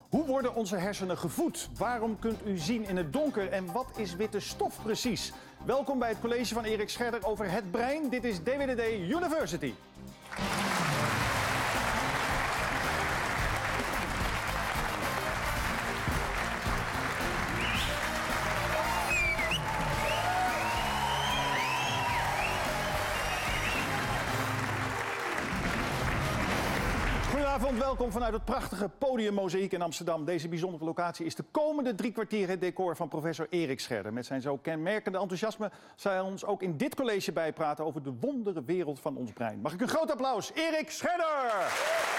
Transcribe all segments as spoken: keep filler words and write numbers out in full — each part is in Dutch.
Hoe worden onze hersenen gevoed? Waarom kunt u zien in het donker? En wat is witte stof precies? Welkom bij het college van Erik Scherder over het brein. Dit is D W D D University. Goedenavond, welkom vanuit het prachtige Podium Mozaïek in Amsterdam. Deze bijzondere locatie is de komende drie kwartier het decor van professor Erik Scherder. Met zijn zo kenmerkende enthousiasme zal hij ons ook in dit college bijpraten over de wondere wereld van ons brein. Mag ik een groot applaus, Erik Scherder!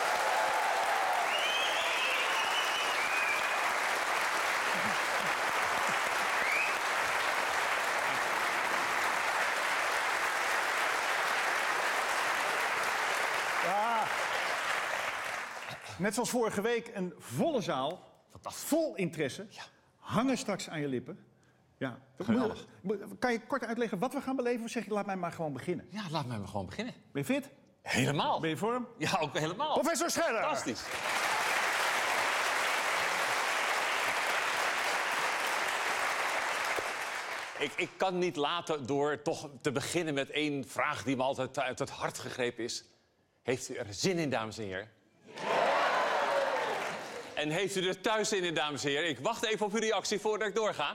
Net zoals vorige week een volle zaal, vol interesse, ja. Hangen straks aan je lippen. Ja. Geweldig. Kan je kort uitleggen wat we gaan beleven of zeg je laat mij maar gewoon beginnen? Ja, laat mij maar gewoon beginnen. Ben je fit? Helemaal. Ben je vorm? Ja, ook helemaal. Professor Scherder! Fantastisch. Ik, ik kan niet laten door toch te beginnen met één vraag die me altijd uit het hart gegrepen is. Heeft u er zin in, dames en heren? En heeft u er thuis zin in, dames en heren? Ik wacht even op uw reactie voordat ik doorga.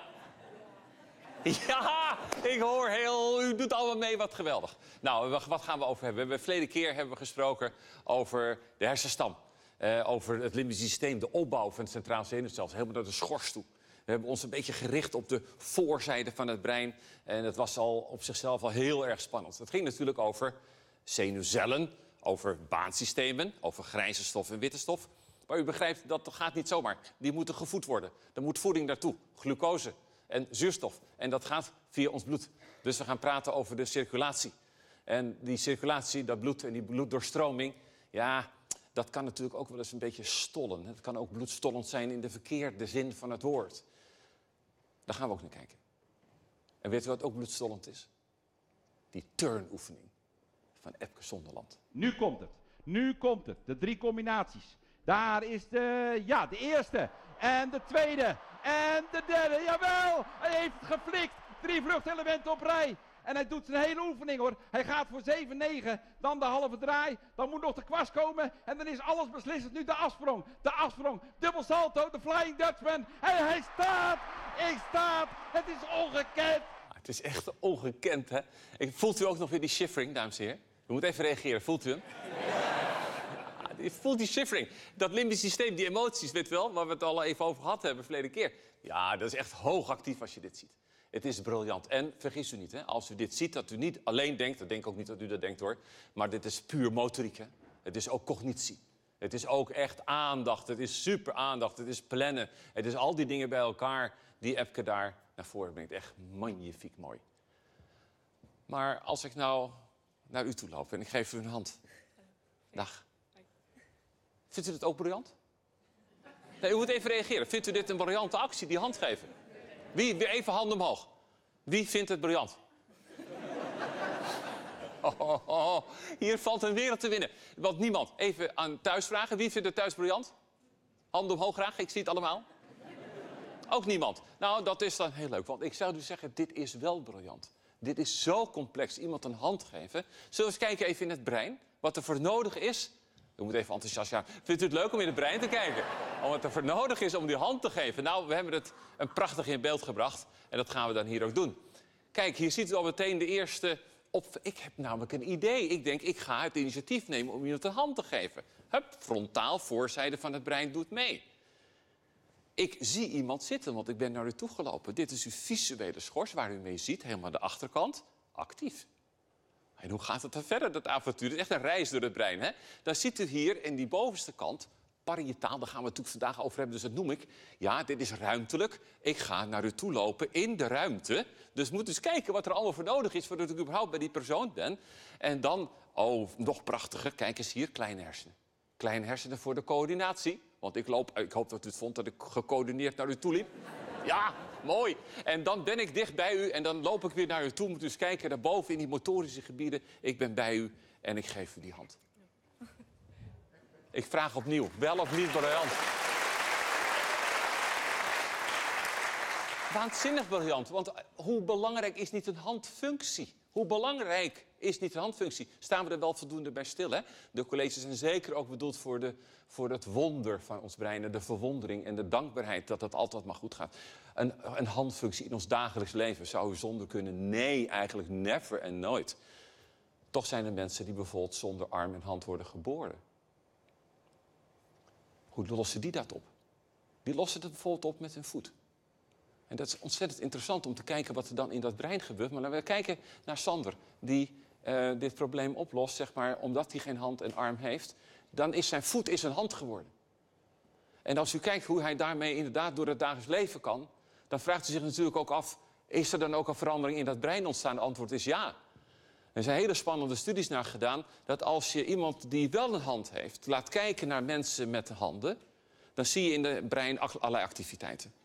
Ja, ik hoor heel... U doet allemaal mee, wat geweldig. Nou, wat gaan we over hebben? We hebben verleden keer hebben we gesproken over de hersenstam. Uh, over het limbisch systeem, de opbouw van het centraal zenuwstelsel. Helemaal naar de schors toe. We hebben ons een beetje gericht op de voorzijde van het brein. En dat was al op zichzelf al heel erg spannend. Het ging natuurlijk over zenuwcellen, over baansystemen, over grijze stof en witte stof. Maar u begrijpt, dat gaat niet zomaar. Die moeten gevoed worden. Er moet voeding naartoe. Glucose en zuurstof. En dat gaat via ons bloed. Dus we gaan praten over de circulatie. En die circulatie, dat bloed en die bloeddoorstroming... ja, dat kan natuurlijk ook wel eens een beetje stollen. Het kan ook bloedstollend zijn in de verkeerde zin van het woord. Daar gaan we ook naar kijken. En weet u wat ook bloedstollend is? Die turnoefening van Epke Zonderland. Nu komt het. Nu komt het. De drie combinaties. Daar is de, ja, de eerste. En de tweede. En de derde. Jawel! Hij heeft het geflikt. Drie vluchtelementen op rij. En hij doet zijn hele oefening hoor. Hij gaat voor zeven negen. Dan de halve draai. Dan moet nog de kwast komen. En dan is alles beslissend. Nu de afsprong. De afsprong. Dubbel salto. De Flying Dutchman. En hij staat. Ik staat. Het is ongekend. Het is echt ongekend, hè? Voelt u ook nog weer die shivering, dames en heren? U moet even reageren. Voelt u hem? Je voelt die shivering. Dat limbisch systeem, die emoties, weet wel, waar we het al even over gehad hebben verleden keer. Ja, dat is echt hoogactief als je dit ziet. Het is briljant. En vergis u niet, hè, als u dit ziet, dat u niet alleen denkt... dat denk ik ook niet dat u dat denkt, hoor. Maar dit is puur motoriek, hè. Het is ook cognitie. Het is ook echt aandacht. Het is super aandacht. Het is plannen. Het is al die dingen bij elkaar die Epke daar naar voren brengt. Echt magnifiek mooi. Maar als ik nou naar u toe loop en ik geef u een hand. Dag. Vindt u dit ook briljant? Nee, u moet even reageren. Vindt u dit een briljante actie, die hand geven? Wie, weer even handen omhoog. Wie vindt het briljant? Oh, oh, oh. Hier valt een wereld te winnen. Want niemand. Even aan thuis vragen. Wie vindt het thuis briljant? Handen omhoog graag, ik zie het allemaal. Ook niemand. Nou, dat is dan heel leuk. Want ik zou dus zeggen, dit is wel briljant. Dit is zo complex. Iemand een hand geven. Zullen we eens kijken even in het brein? Wat er voor nodig is... U moet even enthousiast zijn. Vindt u het leuk om in het brein te kijken? Om wat er voor nodig is om die hand te geven. Nou, we hebben het een prachtig in beeld gebracht. En dat gaan we dan hier ook doen. Kijk, hier ziet u al meteen de eerste... Op... Ik heb namelijk een idee. Ik denk, ik ga het initiatief nemen om iemand een hand te geven. Hup, frontaal, voorzijde van het brein doet mee. Ik zie iemand zitten, want ik ben naar u toe gelopen. Dit is uw visuele schors, waar u mee ziet. Helemaal de achterkant. Actief. En hoe gaat het dan verder, dat avontuur? Het is echt een reis door het brein, hè? Dan ziet u hier in die bovenste kant, parietaal, daar gaan we het natuurlijk vandaag over hebben, dus dat noem ik. Ja, dit is ruimtelijk. Ik ga naar u toe lopen in de ruimte. Dus moet eens kijken wat er allemaal voor nodig is voordat ik überhaupt bij die persoon ben. En dan, oh, nog prachtiger, kijk eens hier, kleine hersenen. Kleine hersenen voor de coördinatie. Want ik loop, ik hoop dat u het vond dat ik gecoördineerd naar u toe liep. Ja, mooi. En dan ben ik dicht bij u en dan loop ik weer naar u toe. Moet u eens kijken, daarboven in die motorische gebieden. Ik ben bij u en ik geef u die hand. Ik vraag opnieuw, wel of niet briljant? Waanzinnig briljant. Want hoe belangrijk is niet een handfunctie? Hoe belangrijk is niet een handfunctie? Staan we er wel voldoende bij stil, hè? De colleges zijn zeker ook bedoeld voor, de, voor het wonder van ons brein. De verwondering en de dankbaarheid dat het altijd maar goed gaat. Een, een handfunctie in ons dagelijks leven, zou u zonder kunnen? Nee, eigenlijk never en nooit. Toch zijn er mensen die bijvoorbeeld zonder arm en hand worden geboren. Hoe lossen die dat op? Die lossen het bijvoorbeeld op met hun voet. En dat is ontzettend interessant om te kijken wat er dan in dat brein gebeurt. Maar laten we kijken naar Sander, die uh, dit probleem oplost, zeg maar, omdat hij geen hand en arm heeft. Dan is zijn voet is een hand geworden. En als u kijkt hoe hij daarmee inderdaad door het dagelijks leven kan, dan vraagt u zich natuurlijk ook af, is er dan ook een verandering in dat brein ontstaan? Het antwoord is ja. Er zijn hele spannende studies naar gedaan, dat als je iemand die wel een hand heeft, laat kijken naar mensen met handen, dan zie je in het brein allerlei activiteiten.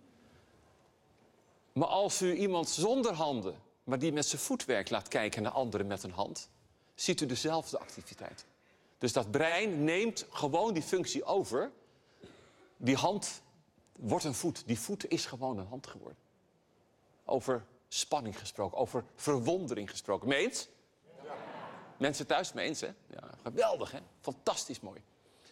Maar als u iemand zonder handen, maar die met zijn voet werkt, laat kijken naar anderen met een hand, ziet u dezelfde activiteit. Dus dat brein neemt gewoon die functie over. Die hand wordt een voet. Die voet is gewoon een hand geworden. Over spanning gesproken, over verwondering gesproken. Mee eens? Ja. Mensen thuis mee eens, hè? Ja, geweldig, hè? Fantastisch mooi.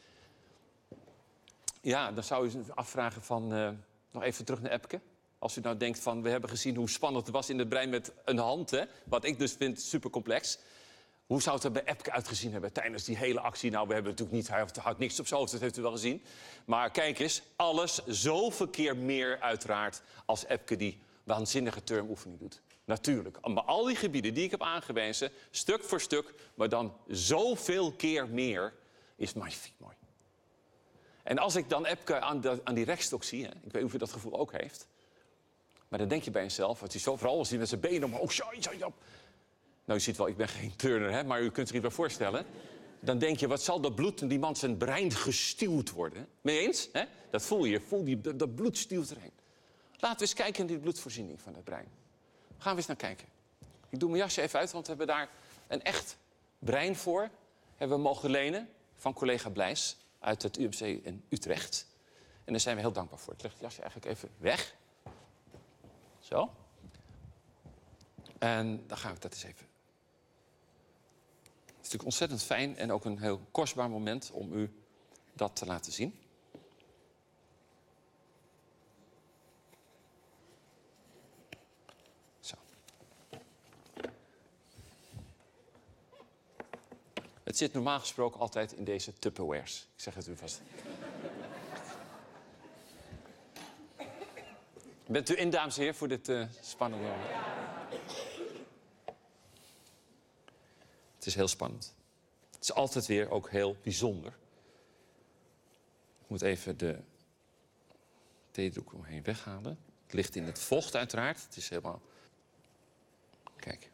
Ja, dan zou u zich afvragen van, uh, nog even terug naar Epke. Als u nou denkt van, we hebben gezien hoe spannend het was in het brein met een hand, hè? Wat ik dus vind super complex. Hoe zou het er bij Epke uitgezien hebben tijdens die hele actie? Nou, we hebben natuurlijk niet, hij houdt niks op zijn hoofd, dat heeft u wel gezien. Maar kijk eens, alles zoveel keer meer uiteraard als Epke die waanzinnige termoefening doet. Natuurlijk, maar al die gebieden die ik heb aangewezen, stuk voor stuk, maar dan zoveel keer meer, is magnifiek mooi. En als ik dan Epke aan, de, aan die rechtstok zie, hè, ik weet niet of u dat gevoel ook heeft, maar dan denk je bij jezelf, wat hij zo, vooral als hij met zijn benen omhoog, ja, ja, ja. Nou, u ziet wel, ik ben geen turner, hè, maar u kunt zich iets bij voorstellen. Dan denk je, wat zal dat bloed in die man zijn brein gestuwd worden? Mee eens? Hè? Dat voel je, voel die, dat, dat bloed stuwt erheen. Laten we eens kijken naar die bloedvoorziening van het brein. Gaan we eens naar kijken. Ik doe mijn jasje even uit, want we hebben daar een echt brein voor. Hebben we mogen lenen van collega Blijs uit het U M C in Utrecht. En daar zijn we heel dankbaar voor. Ik leg het jasje eigenlijk even weg. Zo. En dan gaan we dat eens even. Het is natuurlijk ontzettend fijn en ook een heel kostbaar moment om u dat te laten zien. Zo. Het zit normaal gesproken altijd in deze Tupperwares. Ik zeg het u vast. Bent u in, dames en heren, voor dit uh, spannende moment? Het is heel spannend. Het is altijd weer ook heel bijzonder. Ik moet even de theedoek omheen weghalen. Het ligt in het vocht uiteraard. Het is helemaal... Kijk.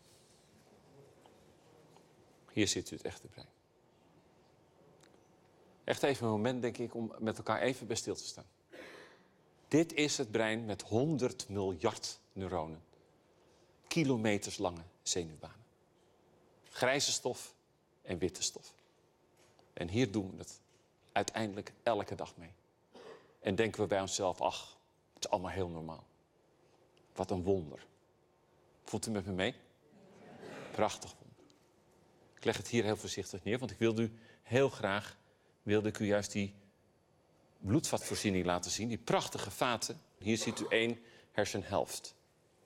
Hier ziet u het echte brein. Echt even een moment, denk ik, om met elkaar even bij stil te staan. Dit is het brein met honderd miljard neuronen. Kilometers lange zenuwbanen. Grijze stof en witte stof. En hier doen we het uiteindelijk elke dag mee. En denken we bij onszelf, ach, het is allemaal heel normaal. Wat een wonder. Voelt u met me mee? Prachtig wonder. Ik leg het hier heel voorzichtig neer, want ik wilde u heel graag, wilde ik u juist die bloedvatvoorziening laten zien. Die prachtige vaten. Hier ziet u één hersenhelft.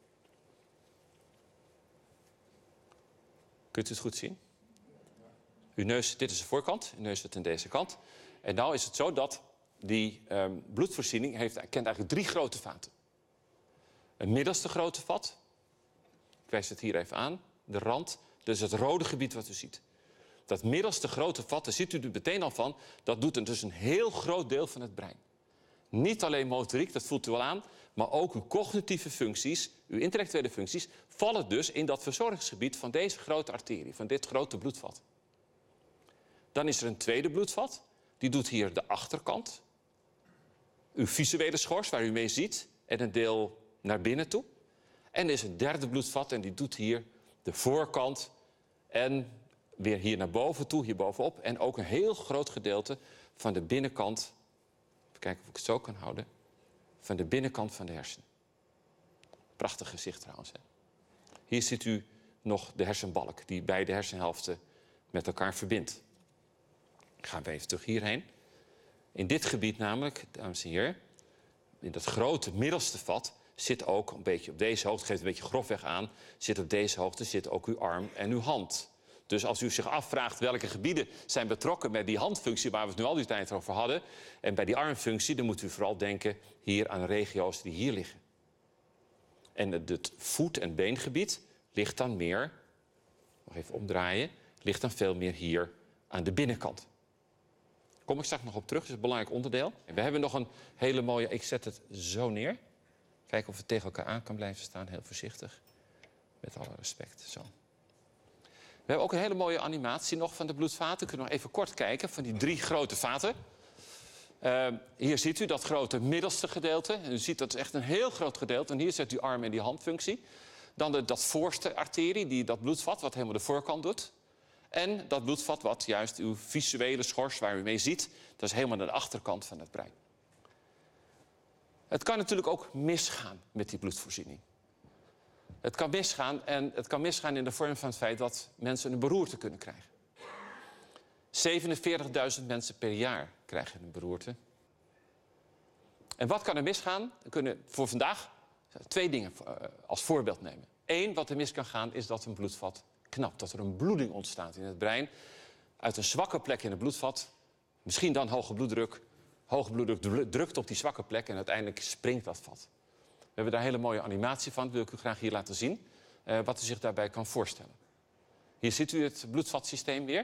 Kunt u het goed zien? Uw neus, dit is de voorkant, uw neus zit aan deze kant. En nou is het zo dat die um, bloedvoorziening heeft, kent eigenlijk drie grote vaten. Een middelste grote vat. Ik wijs het hier even aan. De rand, dus het rode gebied wat u ziet. Dat middelste grote vat, daar ziet u er meteen al van, dat doet dus een heel groot deel van het brein. Niet alleen motoriek, dat voelt u al aan, maar ook uw cognitieve functies, uw intellectuele functies, vallen dus in dat verzorgingsgebied van deze grote arterie, van dit grote bloedvat. Dan is er een tweede bloedvat, die doet hier de achterkant. Uw visuele schors, waar u mee ziet, en een deel naar binnen toe. En er is een derde bloedvat en die doet hier de voorkant en weer hier naar boven toe, hier bovenop. En ook een heel groot gedeelte van de binnenkant, even kijken of ik het zo kan houden, van de binnenkant van de hersenen. Prachtig gezicht trouwens. Hè? Hier ziet u nog de hersenbalk die beide hersenhelften met elkaar verbindt. Gaan we even terug hierheen. In dit gebied namelijk, dames en heren, in dat grote middelste vat zit ook een beetje op deze hoogte, geeft een beetje grofweg aan, zit op deze hoogte zit ook uw arm en uw hand. Dus als u zich afvraagt welke gebieden zijn betrokken met die handfunctie waar we het nu al die tijd over hadden, en bij die armfunctie, dan moet u vooral denken hier aan de regio's die hier liggen. En het voet- en beengebied ligt dan meer, nog even omdraaien, ligt dan veel meer hier aan de binnenkant. Kom ik straks nog op terug, dat is een belangrijk onderdeel. We hebben nog een hele mooie, ik zet het zo neer. Kijken of het tegen elkaar aan kan blijven staan, heel voorzichtig. Met alle respect, zo. We hebben ook een hele mooie animatie nog van de bloedvaten. We kunnen nog even kort kijken van die drie grote vaten. Uh, hier ziet u dat grote middelste gedeelte. En u ziet dat is echt een heel groot gedeelte. En hier zit uw arm en die handfunctie. Dan de, dat voorste arterie, die, dat bloedvat wat helemaal de voorkant doet. En dat bloedvat wat juist uw visuele schors waar u mee ziet. Dat is helemaal aan de achterkant van het brein. Het kan natuurlijk ook misgaan met die bloedvoorziening. Het kan misgaan en het kan misgaan in de vorm van het feit dat mensen een beroerte kunnen krijgen. zevenenveertigduizend mensen per jaar krijgen een beroerte. En wat kan er misgaan? We kunnen voor vandaag twee dingen als voorbeeld nemen. Eén, wat er mis kan gaan, is dat een bloedvat knapt. Dat er een bloeding ontstaat in het brein. Uit een zwakke plek in het bloedvat. Misschien dan hoge bloeddruk. Hoge bloeddruk drukt op die zwakke plek en uiteindelijk springt dat vat. We hebben daar een hele mooie animatie van. Dat wil ik u graag hier laten zien. Uh, wat u zich daarbij kan voorstellen. Hier ziet u het bloedvatsysteem weer.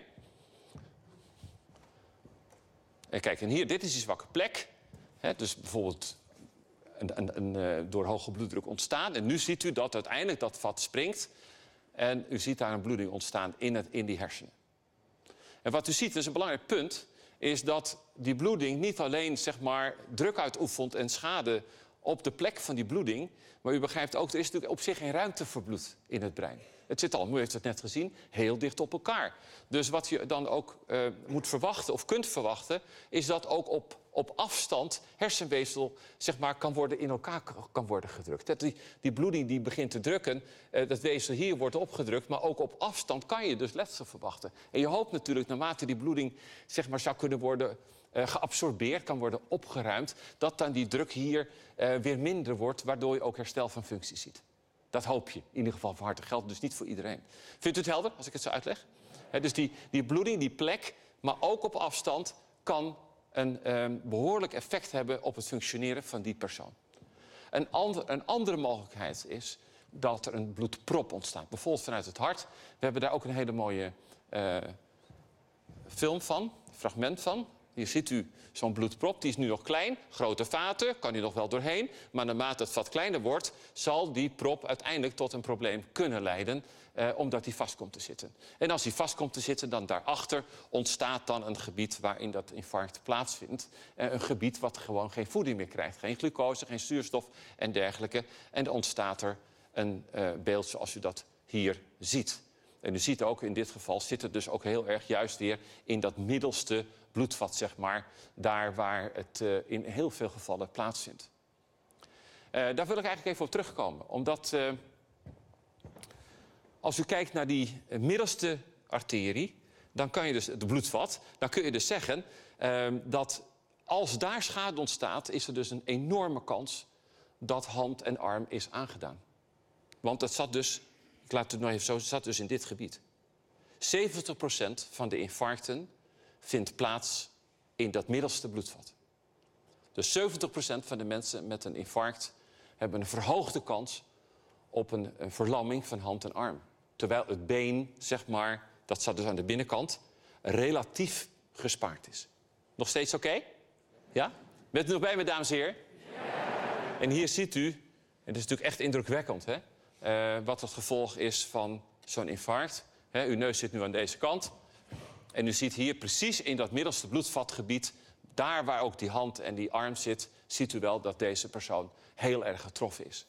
En kijk, en hier, dit is die zwakke plek. He, dus bijvoorbeeld een, een, een, uh, door hoge bloeddruk ontstaan. En nu ziet u dat uiteindelijk dat vat springt. En u ziet daar een bloeding ontstaan in, het, in die hersenen. En wat u ziet, dat is een belangrijk punt, is dat die bloeding niet alleen zeg maar, druk uitoefent en schade op de plek van die bloeding. Maar u begrijpt ook, er is natuurlijk op zich geen ruimte voor bloed in het brein. Het zit al, u heeft het net gezien, heel dicht op elkaar. Dus wat je dan ook uh, moet verwachten of kunt verwachten, is dat ook op, op afstand hersenweefsel zeg maar, kan worden in elkaar kan worden gedrukt. Dat die, die bloeding die begint te drukken, uh, dat weefsel hier wordt opgedrukt, maar ook op afstand kan je dus letsel verwachten. En je hoopt natuurlijk, naarmate die bloeding zeg maar, zou kunnen worden Uh, geabsorbeerd, kan worden opgeruimd, dat dan die druk hier uh, weer minder wordt, waardoor je ook herstel van functie ziet. Dat hoop je, in ieder geval van harte, geldt dus niet voor iedereen. Vindt u het helder, als ik het zo uitleg? He, dus die, die bloeding, die plek, maar ook op afstand, kan een um, behoorlijk effect hebben op het functioneren van die persoon. Een, ander, een andere mogelijkheid is dat er een bloedprop ontstaat, bijvoorbeeld vanuit het hart. We hebben daar ook een hele mooie uh, film van, een fragment van. Hier ziet u zo'n bloedprop, die is nu nog klein. Grote vaten, kan hij nog wel doorheen. Maar naarmate het vat kleiner wordt, zal die prop uiteindelijk tot een probleem kunnen leiden. Eh, omdat die vast komt te zitten. En als die vast komt te zitten, dan daarachter ontstaat dan een gebied waarin dat infarct plaatsvindt. Eh, een gebied wat gewoon geen voeding meer krijgt. Geen glucose, geen zuurstof en dergelijke. En dan ontstaat er een uh, beeld zoals u dat hier ziet. En u ziet ook, in dit geval zit het dus ook heel erg juist weer in dat middelste bloedvat, zeg maar. Daar waar het uh, in heel veel gevallen plaatsvindt. Uh, daar wil ik eigenlijk even op terugkomen. Omdat uh, als u kijkt naar die uh, middelste arterie, dan kan je dus, de bloedvat, dan kun je dus zeggen uh, dat als daar schade ontstaat, is er dus een enorme kans dat hand en arm is aangedaan. Want het zat dus, ik laat het nog even zo, het zat dus in dit gebied. zeventig procent van de infarcten vindt plaats in dat middelste bloedvat. Dus zeventig procent van de mensen met een infarct hebben een verhoogde kans op een, een verlamming van hand en arm. Terwijl het been, zeg maar, dat staat dus aan de binnenkant, relatief gespaard is. Nog steeds oké? Okay? Ja? Bent u nog bij me, dames en heren? Ja. En hier ziet u, en het is natuurlijk echt indrukwekkend, hè? Uh, wat het gevolg is van zo'n infarct. He, uw neus zit nu aan deze kant. En u ziet hier precies in dat middelste bloedvatgebied, daar waar ook die hand en die arm zit, ziet u wel dat deze persoon heel erg getroffen is.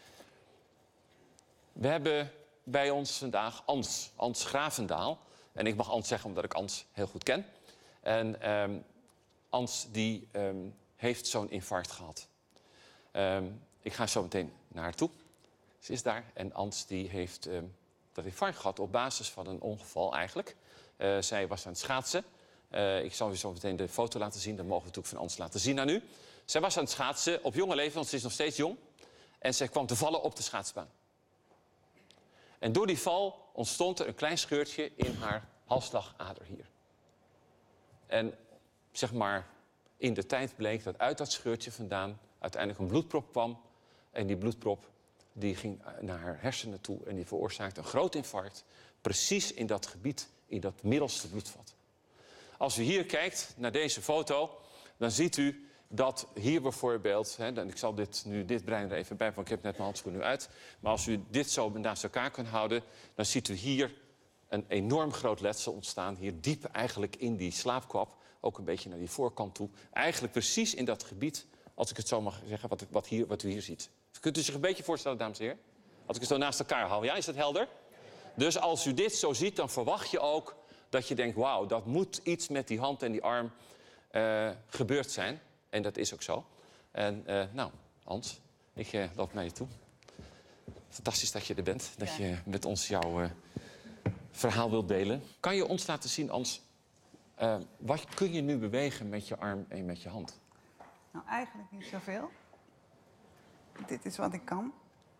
We hebben bij ons vandaag Ans, Ans Gravendaal. En ik mag Ans zeggen omdat ik Ans heel goed ken. En um, Ans die um, heeft zo'n infarct gehad. Um, ik ga zo meteen naar haar toe. Ze is daar en Ans die heeft uh, dat infarct gehad op basis van een ongeval eigenlijk. Uh, zij was aan het schaatsen. Uh, ik zal u zo meteen de foto laten zien. Dat mogen we natuurlijk van Ans laten zien aan u. Zij was aan het schaatsen op jonge leeftijd, want ze is nog steeds jong. En zij kwam te vallen op de schaatsbaan. En door die val ontstond er een klein scheurtje in haar halsslagader hier. En zeg maar, in de tijd bleek dat uit dat scheurtje vandaan uiteindelijk een bloedprop kwam. En die bloedprop die ging naar haar hersenen toe en die veroorzaakte een groot infarct. Precies in dat gebied, in dat middelste bloedvat. Als u hier kijkt naar deze foto, dan ziet u dat hier bijvoorbeeld, hè, ik zal dit, nu dit brein er even bij, want ik heb net mijn handschoen nu uit. Maar als u dit zo naast elkaar kunt houden, dan ziet u hier een enorm groot letsel ontstaan. Hier diep eigenlijk in die slaapkwap, ook een beetje naar die voorkant toe. Eigenlijk precies in dat gebied, als ik het zo mag zeggen, wat, wat, hier, wat u hier ziet. Kunt u zich een beetje voorstellen, dames en heren? Als ik het zo naast elkaar hou, ja, is dat helder? Dus als u dit zo ziet, dan verwacht je ook dat je denkt, wauw, dat moet iets met die hand en die arm uh, gebeurd zijn. En dat is ook zo. En uh, nou, Ans, ik uh, loop naar je toe. Fantastisch dat je er bent, dat ja. je met ons jouw uh, verhaal wilt delen. Kan je ons laten zien, Ans, uh, wat kun je nu bewegen met je arm en met je hand? Nou, eigenlijk niet zoveel. Dit is wat ik kan.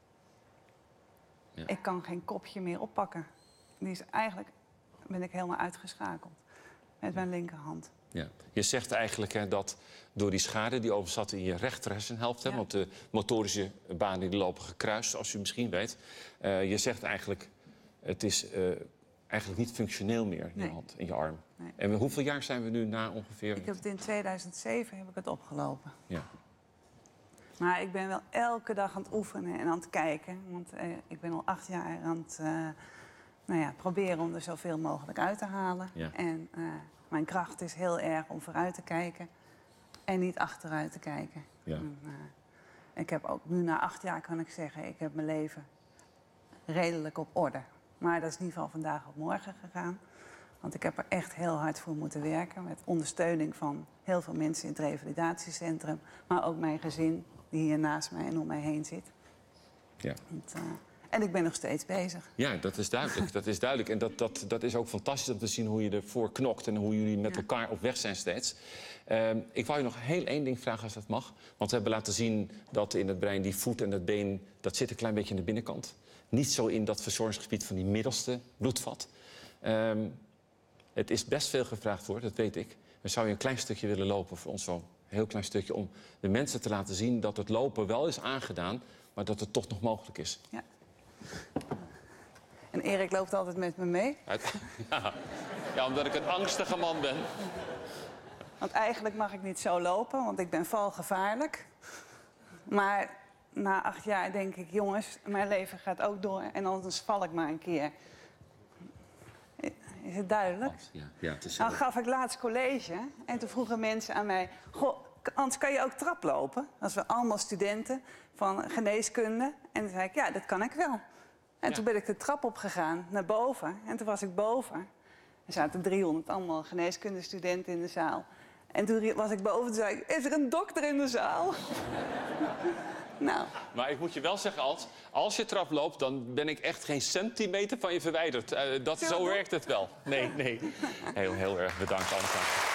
Ja. Ik kan geen kopje meer oppakken. Die is eigenlijk, ben ik helemaal uitgeschakeld met mijn linkerhand. Ja. Je zegt eigenlijk hè, dat door die schade die over zat in je rechter hersenhelft... Ja. Hè, want de motorische banen die lopen gekruist, zoals u misschien weet. Uh, je zegt eigenlijk, het is uh, eigenlijk niet functioneel meer in nee. je hand, in je arm. Nee. En hoeveel jaar zijn we nu na ongeveer? Ik heb het in tweeduizend zeven heb ik het opgelopen. Ja. Maar ik ben wel elke dag aan het oefenen en aan het kijken. Want uh, ik ben al acht jaar aan het uh, nou ja, proberen om er zoveel mogelijk uit te halen. Ja. En uh, mijn kracht is heel erg om vooruit te kijken en niet achteruit te kijken. Ja. En, uh, ik heb ook nu na acht jaar, kan ik zeggen, ik heb mijn leven redelijk op orde. Maar dat is niet van vandaag op morgen gegaan. Want ik heb er echt heel hard voor moeten werken. Met ondersteuning van heel veel mensen in het revalidatiecentrum. Maar ook mijn gezin, die hier naast mij en om mij heen zit. Ja. Want, uh, en ik ben nog steeds bezig. Ja, dat is duidelijk. dat is duidelijk. En dat, dat, dat is ook fantastisch om te zien hoe je ervoor knokt... en hoe jullie met ja. elkaar op weg zijn steeds. Uh, ik wou je nog heel één ding vragen, als dat mag. Want we hebben laten zien dat in het brein die voet en het been... dat zit een klein beetje aan de binnenkant. Niet zo in dat verzorgingsgebied van die middelste bloedvat. Um, het is best veel gevraagd worden, dat weet ik. We zouden een klein stukje willen lopen voor ons zo. Een heel klein stukje om de mensen te laten zien dat het lopen wel is aangedaan... maar dat het toch nog mogelijk is. Ja. En Erik loopt altijd met me mee? Ja, ja, omdat ik een angstige man ben. Want eigenlijk mag ik niet zo lopen, want ik ben valgevaarlijk. Maar na acht jaar denk ik, jongens, mijn leven gaat ook door... en anders val ik maar een keer. Is het duidelijk? Ja, ja, het is nou gaf ik laatst college en toen vroegen mensen aan mij... Goh, Ans, kan je ook traplopen? Dat waren allemaal studenten van geneeskunde. En toen zei ik, ja, dat kan ik wel. En ja. toen ben ik de trap opgegaan naar boven. En toen was ik boven. Er zaten driehonderd allemaal geneeskundestudenten in de zaal. En toen was ik boven en zei ik, is er een dokter in de zaal? Nou. Maar ik moet je wel zeggen, Ans, als je trap loopt... dan ben ik echt geen centimeter van je verwijderd. Uh, dat, zo werkt het wel. Nee, nee. Heel, heel erg bedankt, Ans.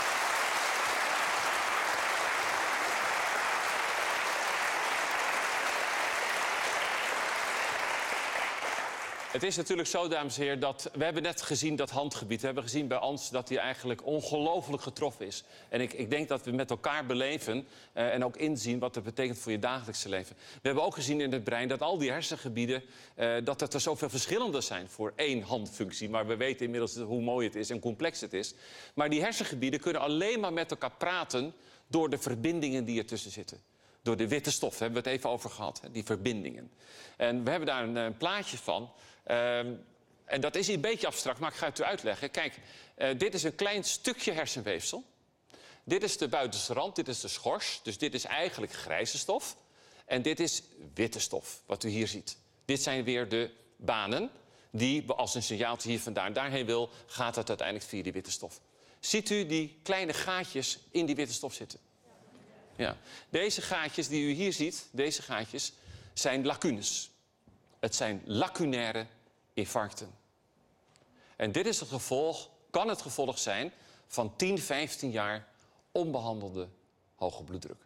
Het is natuurlijk zo, dames en heren, dat we hebben net gezien dat handgebied. We hebben gezien bij Ans dat hij eigenlijk ongelooflijk getroffen is. En ik, ik denk dat we met elkaar beleven uh, en ook inzien wat dat betekent voor je dagelijkse leven. We hebben ook gezien in het brein dat al die hersengebieden, uh, dat het er zoveel verschillende zijn voor één handfunctie. Maar we weten inmiddels hoe mooi het is en complex het is. Maar die hersengebieden kunnen alleen maar met elkaar praten door de verbindingen die ertussen zitten. Door de witte stof, daar hebben we het even over gehad, hè, die verbindingen. En we hebben daar een, een plaatje van. Um, en dat is een beetje abstract, maar ik ga het u uitleggen. Kijk, uh, dit is een klein stukje hersenweefsel. Dit is de buitenste rand, dit is de schors. Dus dit is eigenlijk grijze stof. En dit is witte stof, wat u hier ziet. Dit zijn weer de banen die, als een signaaltje hier vandaan daarheen wil... gaat het uiteindelijk via die witte stof. Ziet u die kleine gaatjes in die witte stof zitten? Ja. Deze gaatjes die u hier ziet, deze gaatjes, zijn lacunes. Het zijn lacunaire infarcten. En dit is het gevolg, kan het gevolg zijn van tien, vijftien jaar onbehandelde hoge bloeddruk.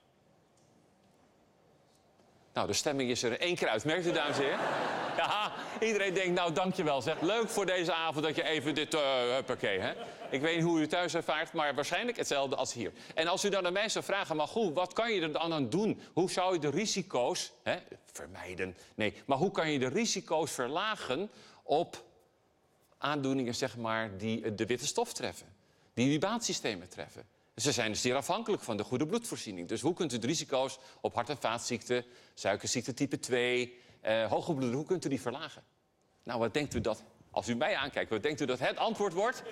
Nou, de stemming is er één keer uit. Merkt u, dames en heren? Ja, iedereen denkt, nou, dankjewel, zeg. Leuk voor deze avond dat je even dit... Uh, huppakee, hè? Ik weet niet hoe u thuis ervaart, maar waarschijnlijk hetzelfde als hier. En als u dan aan mij zou vragen, maar goed, wat kan je er dan aan doen? Hoe zou je de risico's... Hè, vermijden, nee, maar hoe kan je de risico's verlagen op aandoeningen, zeg maar, die de witte stof treffen? Die uw baansystemen treffen. Ze zijn zeer afhankelijk van de goede bloedvoorziening. Dus hoe kunt u de risico's op hart- en vaatziekten, suikerziekte type twee, eh, hoge bloeddruk, hoe kunt u die verlagen? Nou, wat denkt u dat, als u mij aankijkt, wat denkt u dat het antwoord wordt?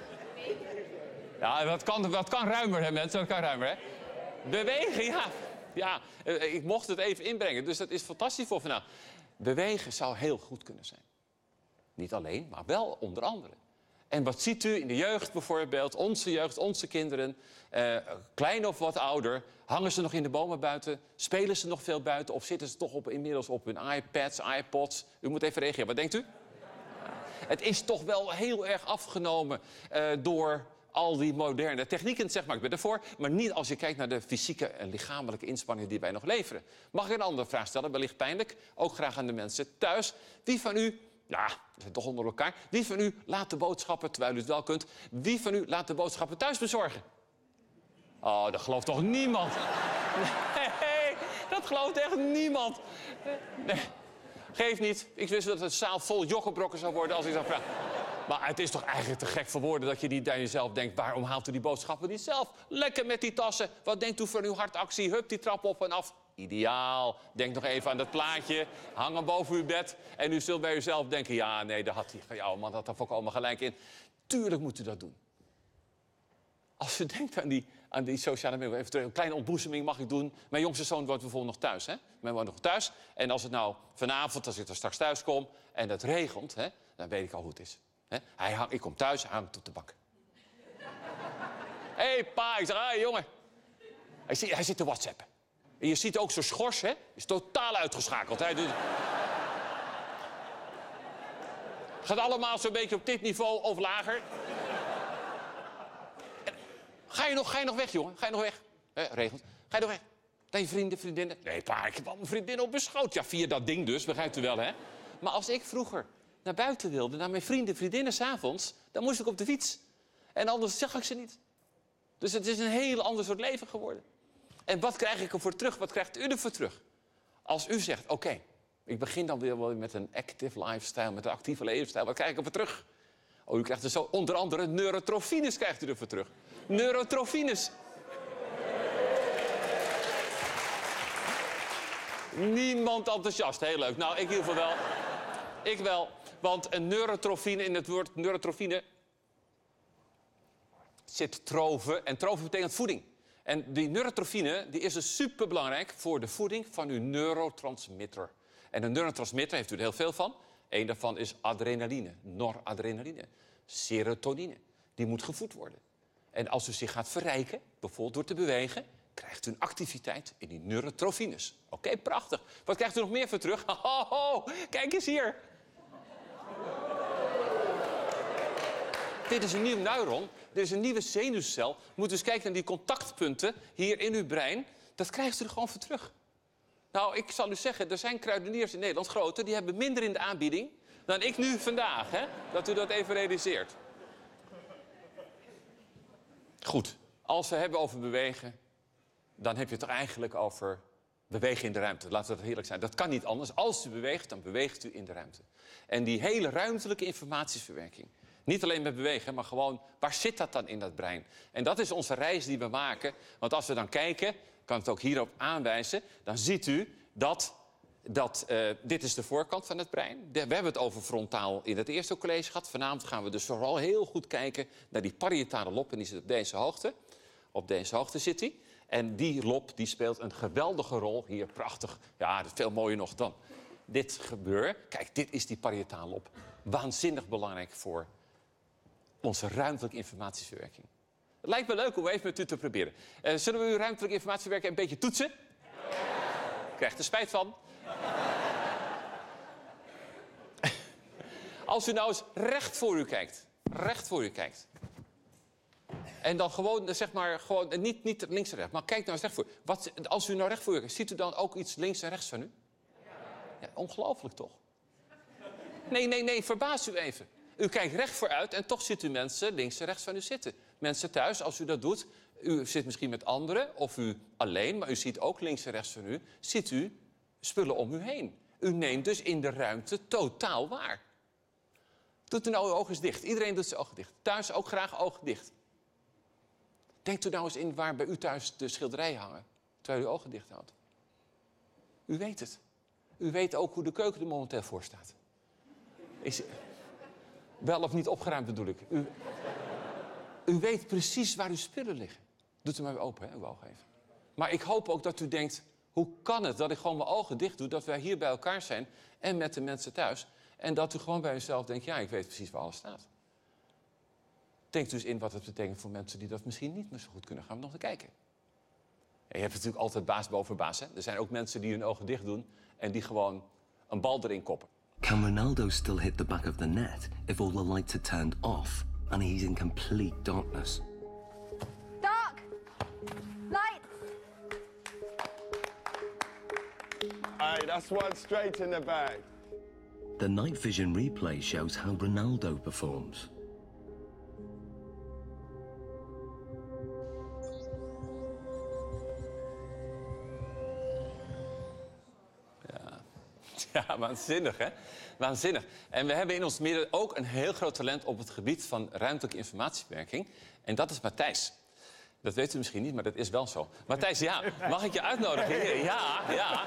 Ja, dat kan, dat kan ruimer, hè, mensen, dat kan ruimer, hè? Bewegen, ja. Ja, eh, ik mocht het even inbrengen, dus dat is fantastisch voor vandaag. Bewegen zou heel goed kunnen zijn. Niet alleen, maar wel onder andere. En wat ziet u in de jeugd bijvoorbeeld, onze jeugd, onze kinderen, eh, klein of wat ouder, hangen ze nog in de bomen buiten, spelen ze nog veel buiten of zitten ze toch op, inmiddels op hun iPads, iPods? U moet even reageren, wat denkt u? Het is toch wel heel erg afgenomen uh, door al die moderne technieken, zeg maar. Ik ben ervoor, maar niet als je kijkt naar de fysieke en lichamelijke inspanningen die wij nog leveren. Mag ik een andere vraag stellen, wellicht pijnlijk, ook graag aan de mensen thuis. Wie van u... Ja, we zijn toch onder elkaar. Wie van u laat de boodschappen, terwijl u het wel kunt... wie van u laat de boodschappen thuis bezorgen? Oh, dat gelooft toch niemand? Nee, dat gelooft echt niemand. Nee, geef niet. Ik wist dat het zaal vol joggenbrokken zou worden als ik zou vragen. Maar het is toch eigenlijk te gek voor woorden dat je niet aan jezelf denkt... waarom haalt u die boodschappen niet zelf? Lekker met die tassen. Wat denkt u van uw hartactie? Hup, die trap op en af. Ideaal. Denk nog even aan dat plaatje. Hang hem boven uw bed. En u zult bij uzelf denken... ja, nee, daar had die ja, man had er ook allemaal gelijk in. Tuurlijk moet u dat doen. Als u denkt aan die, aan die sociale media... even een kleine ontboezeming mag ik doen. Mijn jongste zoon woont bijvoorbeeld nog thuis. Hè? Mijn woont nog thuis. En als het nou vanavond, als ik er straks thuis kom... en het regent, hè, dan weet ik al hoe het is. Hè? Hij hang, ik kom thuis, hij hangt op de bank. Hé, hey, pa. Ik zeg, hé, hey, jongen. Hij zit, hij zit te whatsappen. En je ziet ook zo'n schors, hè? Is totaal uitgeschakeld. Hij doet... Gaat allemaal zo'n beetje op dit niveau of lager. En... Ga, je nog, ga je nog weg, jongen? Ga je nog weg? Eh, regelt. Ga je nog weg? Naar je vrienden, vriendinnen? Nee, pa, ik heb al mijn vriendinnen op mijn schoot. Ja, via dat ding dus, begrijpt u wel, hè? Maar als ik vroeger naar buiten wilde, naar mijn vrienden, vriendinnen 's avonds... dan moest ik op de fiets. En anders zag ik ze niet. Dus het is een heel ander soort leven geworden. En wat krijg ik ervoor terug? Wat krijgt u ervoor terug? Als u zegt, oké, okay, ik begin dan weer wel met een active lifestyle, met een actieve levensstijl. Wat krijg ik ervoor terug? Oh, u krijgt er zo onder andere neurotropines krijgt u ervoor terug. Neurotropines. Niemand enthousiast. Heel leuk. Nou, ik in ieder geval wel. Ik wel. Want een neurotropine, in het woord neurotropine zit troven. En troven betekent voeding. En die neurotropine die is dus superbelangrijk voor de voeding van uw neurotransmitter. En een neurotransmitter heeft u er heel veel van. Eén daarvan is adrenaline, noradrenaline, serotonine. Die moet gevoed worden. En als u zich gaat verrijken, bijvoorbeeld door te bewegen, krijgt u een activiteit in die neurotropines. Oké, okay, prachtig. Wat krijgt u nog meer voor terug? Ho, ho, kijk eens hier. Dit is een nieuw neuron. Dit is een nieuwe zenuwcel. Moet dus kijken naar die contactpunten hier in uw brein. Dat krijgt u er gewoon voor terug. Nou, ik zal u zeggen, er zijn kruideniers in Nederland, grote, die hebben minder in de aanbieding dan ik nu vandaag. Hè? Dat u dat even realiseert. Goed, als we hebben over bewegen, dan heb je het toch eigenlijk over bewegen in de ruimte. Laten we dat heerlijk zijn. Dat kan niet anders. Als u beweegt, dan beweegt u in de ruimte. En die hele ruimtelijke informatieverwerking. Niet alleen met bewegen, maar gewoon, waar zit dat dan in dat brein? En dat is onze reis die we maken. Want als we dan kijken, kan ik het ook hierop aanwijzen, dan ziet u dat, dat uh, dit is de voorkant van het brein. We hebben het over frontaal in het eerste college gehad. Vanavond gaan we dus vooral heel goed kijken naar die parietale lob. En die zit op deze hoogte. Op deze hoogte zit hij. En die lob die speelt een geweldige rol. Hier, prachtig. Ja, dat is veel mooier nog dan dit gebeur. Kijk, dit is die parietale lob. Waanzinnig belangrijk voor onze ruimtelijke informatieverwerking. Het lijkt me leuk om even met u te proberen. Uh, zullen we uw ruimtelijke informatieverwerking een beetje toetsen? Ja. Krijgt er spijt van. Als u nou eens recht voor u kijkt. Recht voor u kijkt. En dan gewoon, zeg maar, gewoon, niet, niet links en rechts, maar kijk nou eens recht voor u. Wat, als u nou recht voor u kijkt, ziet u dan ook iets links en rechts van u? Ja, ongelooflijk toch? Nee, nee, nee, verbaas u even. U kijkt recht vooruit en toch ziet u mensen links en rechts van u zitten. Mensen thuis, als u dat doet, u zit misschien met anderen of u alleen, maar u ziet ook links en rechts van u, ziet u spullen om u heen. U neemt dus in de ruimte totaal waar. Doet u nou uw ogen eens dicht. Iedereen doet zijn ogen dicht. Thuis ook graag ogen dicht. Denkt u nou eens in waar bij u thuis de schilderijen hangen, terwijl u uw ogen dicht houdt. U weet het. U weet ook hoe de keuken er momenteel voor staat. Is wel of niet opgeruimd bedoel ik. U, u weet precies waar uw spullen liggen. Doet u maar weer open, hè, uw ogen even. Maar ik hoop ook dat u denkt, hoe kan het dat ik gewoon mijn ogen dicht doe, dat wij hier bij elkaar zijn en met de mensen thuis. En dat u gewoon bij uzelf denkt, ja, ik weet precies waar alles staat. Denk dus in wat het betekent voor mensen die dat misschien niet meer zo goed kunnen gaan nog te kijken. En je hebt natuurlijk altijd baas boven baas. Hè? Er zijn ook mensen die hun ogen dicht doen en die gewoon een bal erin koppen. Can Ronaldo still hit the back of the net if all the lights are turned off and he's in complete darkness? Dark! Light! Hey, that's one straight in the bag. The night vision replay shows how Ronaldo performs. Ja, waanzinnig, hè? Waanzinnig. En we hebben in ons midden ook een heel groot talent op het gebied van ruimtelijke informatiebewerking. En dat is Matthijs. Dat weet u misschien niet, maar dat is wel zo. Matthijs, ja, mag ik je uitnodigen hier? Ja, ja.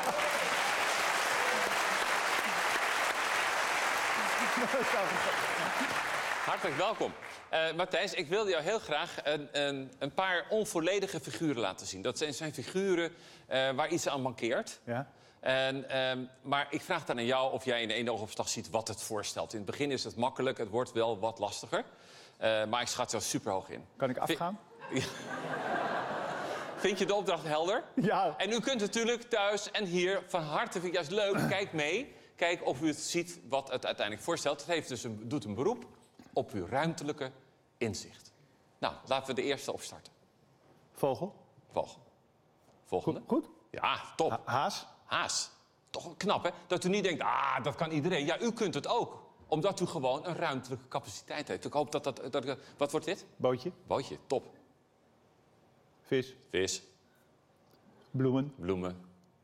Hartelijk welkom. Uh, Matthijs, ik wilde jou heel graag een, een, een paar onvolledige figuren laten zien. Dat zijn, zijn figuren uh, waar iets aan mankeert. Ja. En, um, maar ik vraag dan aan jou of jij in één oogopslag ziet wat het voorstelt. In het begin is het makkelijk, het wordt wel wat lastiger. Uh, maar ik schat er super hoog in. Kan ik afgaan? Vind, vind je de opdracht helder? Ja. En u kunt natuurlijk thuis en hier van harte, vind ik juist leuk, kijk mee. Kijk of u het ziet wat het uiteindelijk voorstelt. Het heeft dus een, doet een beroep op uw ruimtelijke inzicht. Nou, laten we de eerste opstarten. Vogel. Vogel. Volgende. Goed? Goed? Ja, top. Ha- haas. Haas. Toch knap, hè? Dat u niet denkt, ah, dat kan iedereen. Ja, u kunt het ook. Omdat u gewoon een ruimtelijke capaciteit heeft. Ik hoop dat dat... dat wat wordt dit? Bootje. Bootje, top. Vis. Vis, Bloemen. bloemen,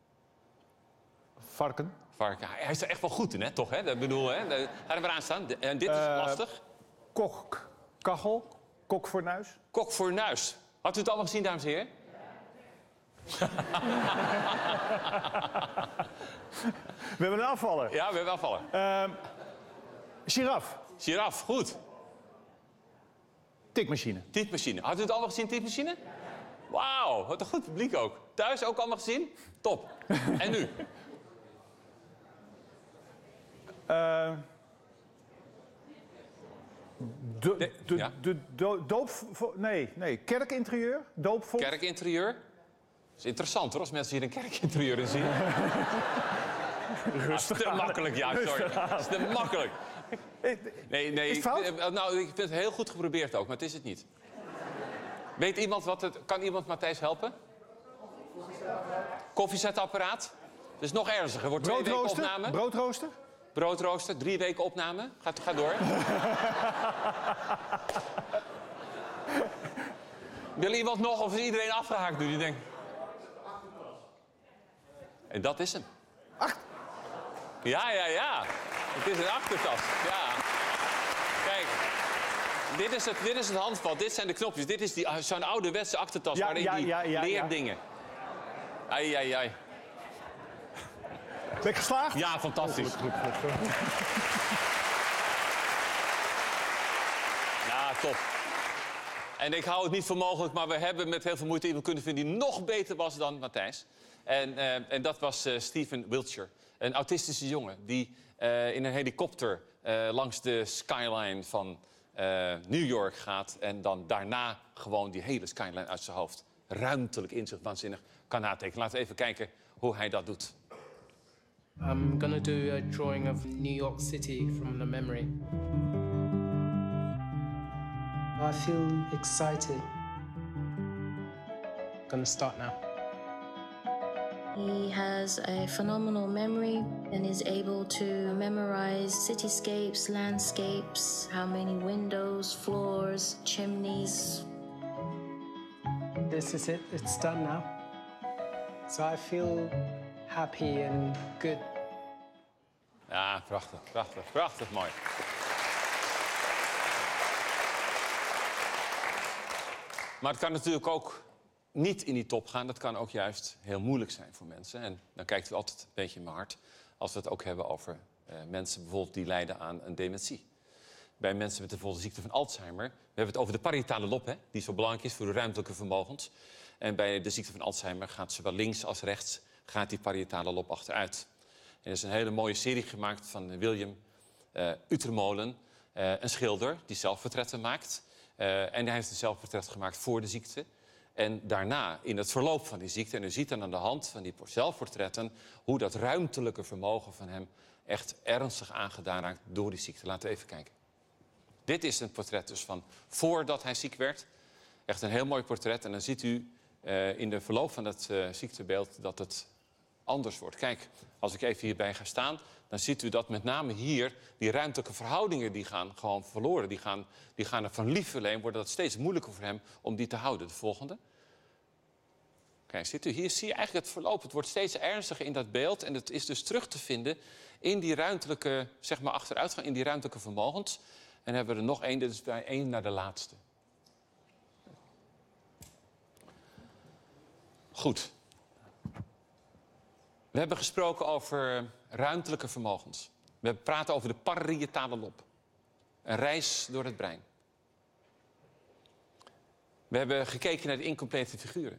Varken. varken. Hij is er echt wel goed in, hè? Toch, hè? Dat bedoel, hè? De- Ga er maar aan staan. De- En dit is Eh, lastig. Kok. Kachel. Kokfornuis. Kokfornuis. Had u het allemaal gezien, dames en heren? We hebben een afvaller. Ja, we hebben afvallen. Ehm giraf. Giraf, goed. Tikmachine. Tietmachine. Had u het allemaal gezien, tietmachine? Wauw, wat een goed publiek ook. Thuis ook allemaal gezien? Top. En nu? Ehm de, Nee, de, ja. de, do- doop... Nee, nee. Kerkinterieur. Doopvol. Kerkinterieur. Dat is interessant, hoor, als mensen hier een kerkinterieur in zien. Rustig te makkelijk, ja, sorry. Dat is te makkelijk. Nee, nee. Is Ik, het fout? eh, nou, ik vind het heel goed geprobeerd ook, maar het is het niet. Weet iemand wat het... Kan iemand Matthijs helpen? Koffiezetapparaat. Dat is nog ernstiger. Wordt twee weken Broodrooster. opname. Broodrooster. Broodrooster, drie weken opname. Ga, ga door. Wil iemand nog of is iedereen afgehaakt nu? Die denkt... En dat is hem. Acht. Ja, ja, ja. Het is een achtertas. Ja. Kijk. Dit is, het, dit is het handvat. Dit zijn de knopjes. Dit is die, zo'n ouderwetse achtertas Ja, waarin ja, die ja, ja, leerdingen. Ai, ai, ai. Ben ik geslaagd? Ja, fantastisch. Ja, top. En ik hou het niet voor mogelijk, maar we hebben met heel veel moeite iemand kunnen vinden die nog beter was dan Matthijs. En, uh, en dat was uh, Stephen Wiltshire, een autistische jongen die uh, in een helikopter uh, langs de skyline van uh, New York gaat en dan daarna gewoon die hele skyline uit zijn hoofd ruimtelijk inzicht waanzinnig kan natekenen. Laten we even kijken hoe hij dat doet. I'm gonna do a drawing of New York City from the memory. I feel excited. I'm gonna start now. He has a phenomenal memory and is able to memorize cityscapes, landscapes, how many windows, floors, chimneys. This is it, it's done now. So I feel happy and good. Ja, prachtig, prachtig, prachtig mooi. Maar het kan natuurlijk ook niet in die top gaan. Dat kan ook juist heel moeilijk zijn voor mensen. En dan kijkt u altijd een beetje in mijn hart als we het ook hebben over uh, mensen bijvoorbeeld die lijden aan een dementie. Bij mensen met bijvoorbeeld de ziekte van Alzheimer. We hebben het over de parietale lob, hè, die zo belangrijk is voor de ruimtelijke vermogens. En bij de ziekte van Alzheimer gaat zowel links als rechts gaat die parietale lob achteruit. En er is een hele mooie serie gemaakt van William uh, Utermohlen, uh, een schilder die zelfportretten maakt. Uh, en hij heeft een zelfportret gemaakt voor de ziekte. En daarna, in het verloop van die ziekte, en u ziet dan aan de hand van die zelfportretten hoe dat ruimtelijke vermogen van hem echt ernstig aangedaan raakt door die ziekte. Laten we even kijken. Dit is een portret dus van voordat hij ziek werd. Echt een heel mooi portret. En dan ziet u uh, in de verloop van het uh, ziektebeeld dat het anders wordt. Kijk, als ik even hierbij ga staan, dan ziet u dat met name hier die ruimtelijke verhoudingen die gaan gewoon verloren. Die gaan, die gaan er van lieverleen, wordt het steeds moeilijker voor hem om die te houden. De volgende. Kijk, ziet u, hier zie je eigenlijk het verloop. Het wordt steeds ernstiger in dat beeld. En het is dus terug te vinden in die ruimtelijke, zeg maar achteruitgang, in die ruimtelijke vermogens. En dan hebben we er nog één, dit is bij één naar de laatste. Goed. We hebben gesproken over ruimtelijke vermogens. We praten over de parietale lob. Een reis door het brein. We hebben gekeken naar de incomplete figuren.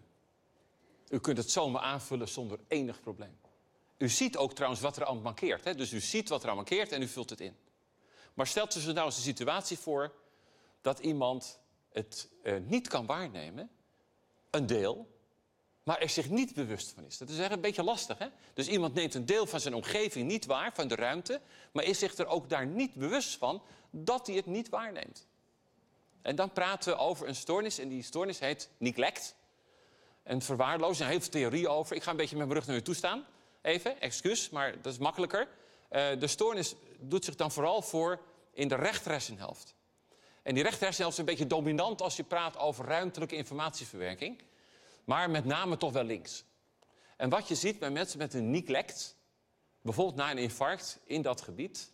U kunt het zomaar aanvullen zonder enig probleem. U ziet ook trouwens wat er aan mankeert. Hè? Dus u ziet wat er aan mankeert en u vult het in. Maar stelt u zich nou eens een situatie voor dat iemand het uh, niet kan waarnemen, een deel, maar er zich niet bewust van is. Dat is echt een beetje lastig, hè? Dus iemand neemt een deel van zijn omgeving niet waar, van de ruimte, maar is zich er ook daar niet bewust van dat hij het niet waarneemt. En dan praten we over een stoornis en die stoornis heet neglect. En verwaarlozing, heel veel theorie over. Ik ga een beetje met mijn rug naar u toe staan. Even, excuus, maar dat is makkelijker. Uh, de stoornis doet zich dan vooral voor in de rechterhersenhelft. En die rechterhersenhelft is een beetje dominant als je praat over ruimtelijke informatieverwerking. Maar met name toch wel links. En wat je ziet bij mensen met een neglect, bijvoorbeeld na een infarct in dat gebied,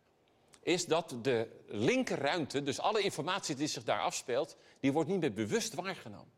is dat de linkerruimte, dus alle informatie die zich daar afspeelt, die wordt niet meer bewust waargenomen.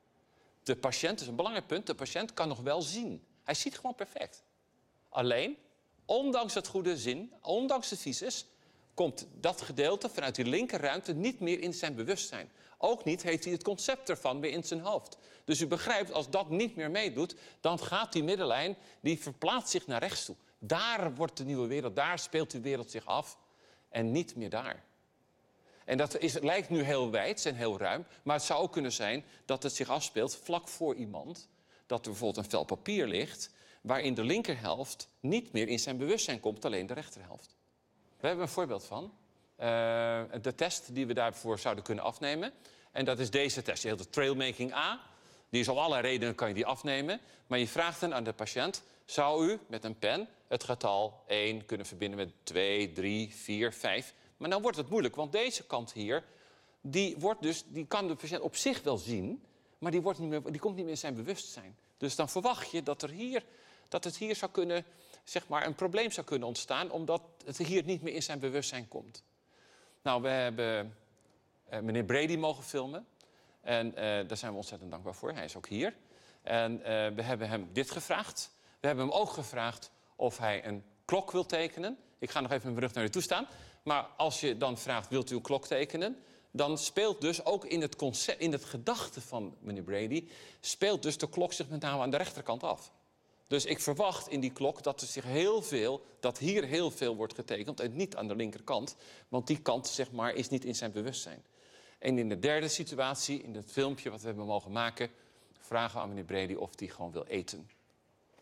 De patiënt, dat is een belangrijk punt, de patiënt kan nog wel zien. Hij ziet gewoon perfect. Alleen, ondanks het goede zin, ondanks de visus, komt dat gedeelte vanuit die linkerruimte niet meer in zijn bewustzijn. Ook niet heeft hij het concept ervan meer in zijn hoofd. Dus u begrijpt, als dat niet meer meedoet, dan gaat die middenlijn, die verplaatst zich naar rechts toe. Daar wordt de nieuwe wereld, daar speelt die wereld zich af en niet meer daar. En dat is, lijkt nu heel wijd en heel ruim, maar het zou ook kunnen zijn dat het zich afspeelt vlak voor iemand, dat er bijvoorbeeld een vel papier ligt, waarin de linkerhelft niet meer in zijn bewustzijn komt, alleen de rechterhelft. We hebben een voorbeeld van. Uh, de test die we daarvoor zouden kunnen afnemen. En dat is deze test. Je heet de Trailmaking A. Die is om allerlei redenen kan je die afnemen. Maar je vraagt dan aan de patiënt, zou u met een pen het getal één kunnen verbinden met twee, drie, vier, vijf. Maar dan wordt het moeilijk, want deze kant hier, die, wordt dus, die kan de patiënt op zich wel zien, maar die, wordt niet meer, die komt niet meer in zijn bewustzijn. Dus dan verwacht je dat, er hier, dat het hier zou kunnen, zeg maar, een probleem zou kunnen ontstaan, omdat het hier niet meer in zijn bewustzijn komt. Nou, we hebben uh, meneer Brady mogen filmen. En uh, daar zijn we ontzettend dankbaar voor. Hij is ook hier. En uh, we hebben hem dit gevraagd. We hebben hem ook gevraagd of hij een klok wil tekenen. Ik ga nog even met mijn rug naar u toe staan. Maar als je dan vraagt, wilt u een klok tekenen? Dan speelt dus ook in het, concept, in het gedachte van meneer Brady, speelt dus de klok zich met name aan de rechterkant af. Dus ik verwacht in die klok dat er zich heel veel, dat hier heel veel wordt getekend en niet aan de linkerkant. Want die kant, zeg maar, is niet in zijn bewustzijn. En in de derde situatie, in het filmpje wat we hebben mogen maken, vragen we aan meneer Brady of hij gewoon wil eten.